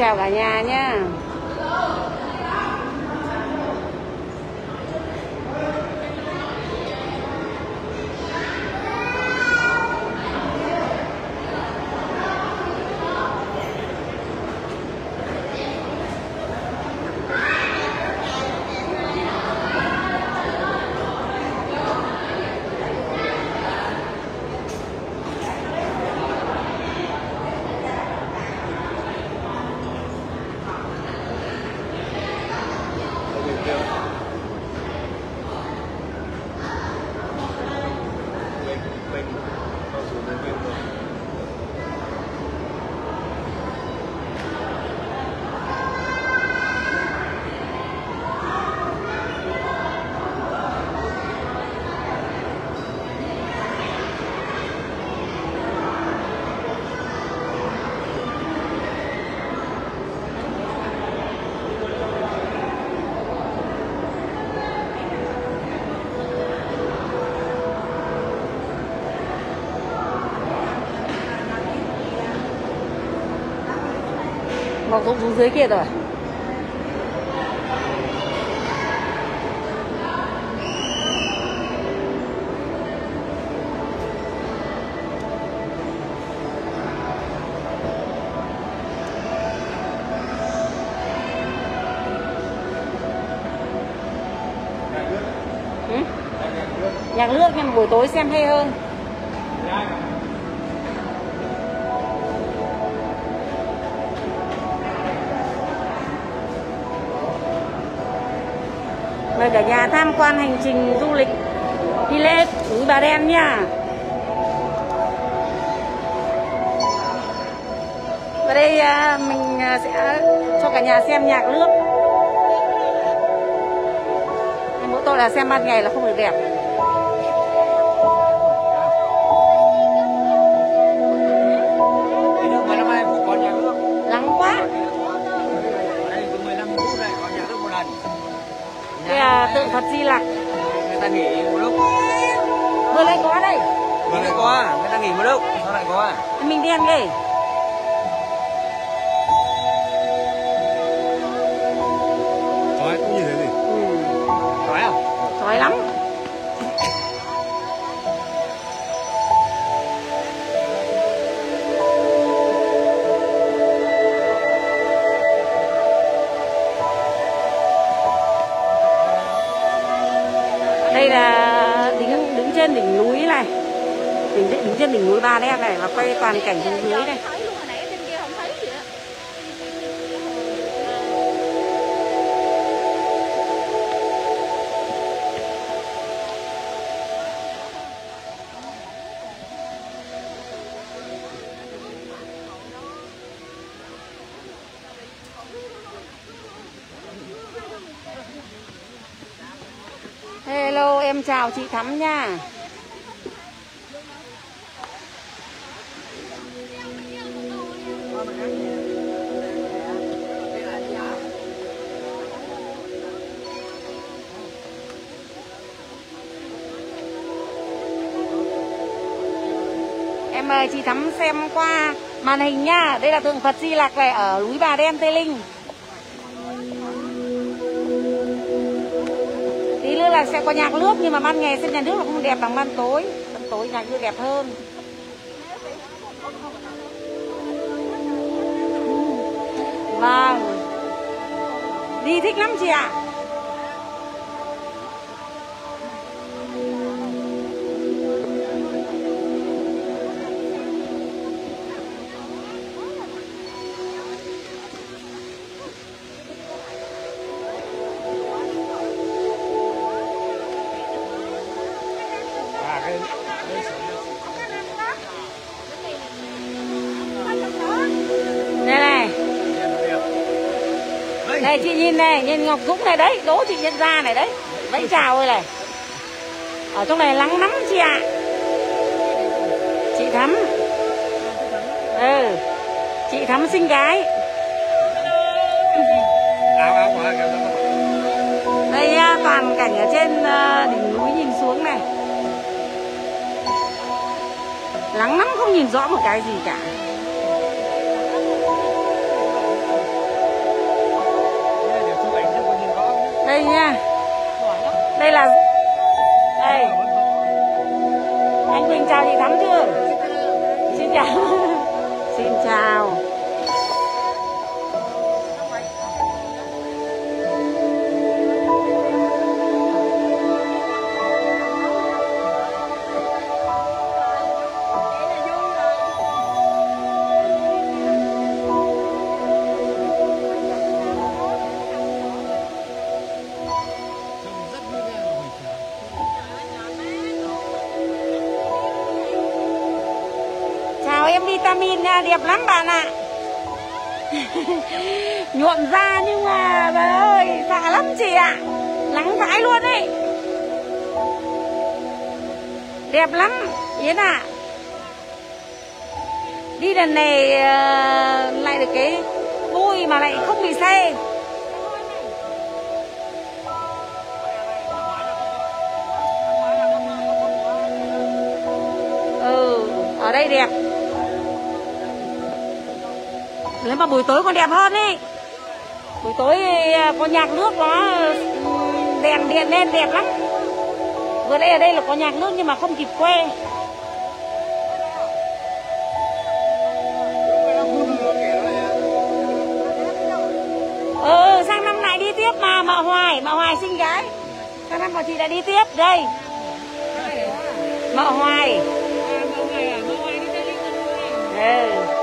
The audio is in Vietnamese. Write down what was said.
chào cả nhà nhá. Mọc rụng xuống dưới kia rồi. Nhạc nước nhưng mà buổi tối xem hay hơn. Mời cả nhà tham quan hành trình du lịch đi lễ núi Bà Đen nha. Và đây mình sẽ cho cả nhà xem nhạc nước. Mỗi tội là xem ban ngày là không được đẹp. Lắng quá. Đây là tượng Phật Di Lặc. Người ta nghỉ một lúc. Vừa lại có đây. Vừa lại có à? Người ta nghỉ một lúc, sao lại có à? Mình đen ghê. Chói cũng như thế gì? Chói không? Chói lắm. Đây là đứng trên đỉnh núi này, đứng trên đỉnh núi Bà Đen này và quay toàn cảnh xuống dưới này. Hello, em chào chị Thắm nha. Em mời chị Thắm xem qua màn hình nha. Đây là tượng Phật Di Lặc này ở núi Bà Đen, Tây Ninh. Tí nữa là sẽ có nhạc nước nhưng mà ban ngày xem nhạc nước là không đẹp bằng ban tối. Ban tối nhạc nước đẹp hơn. Vâng. Đi thích lắm chị ạ. Đây này. Này chị nhìn này, nhìn Ngọc Dũng này đấy, Đỗ Thị Nhân Gia này đấy. Vẫy chào ơi này. Ở trong này nắng lắm chị ạ. Chị Thắm. Chị Thắm xinh gái. Đây toàn cảnh ở trên đỉnh núi nhìn xuống này. Lắng lắm không nhìn rõ một cái gì cả. Đây nha. Đây là đây. Anh Quỳnh chào chị Thắm chưa? Xin chào. Xin chào. Chào em Vitamin nha, đẹp lắm bạn ạ. Nhuộm da nhưng mà trời ơi, xạ lắm chị ạ. Nắng vãi luôn ấy. Đẹp lắm Yến ạ. Đi lần này lại được cái vui mà lại không bị xe. Ở đây đẹp. Nếu mà buổi tối còn đẹp hơn ý. Buổi tối có nhạc nước nó đèn điện lên đẹp lắm. Vừa đây ở đây là có nhạc nước nhưng mà không kịp quay. Sang năm lại đi tiếp mà Mợ Hoài xinh gái. Sang năm bọn chị đã đi tiếp đây. Mợ Hoài. Mợ Hoài đi Tây Ninh.